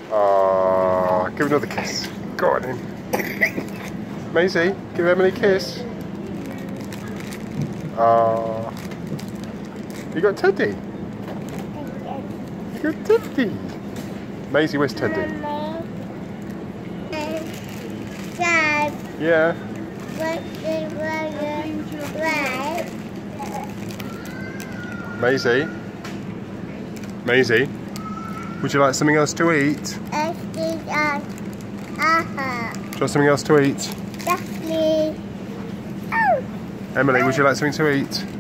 Oh, give another kiss. Go on in. Maisie, give Emily a kiss. Oh. You got Teddy? You got Teddy? Maisie, where's Teddy? Dad. Yeah. Maisie? Maisie? Would you like something else to eat? Do you want something else to eat? Yes, please. Emily, would you like something to eat?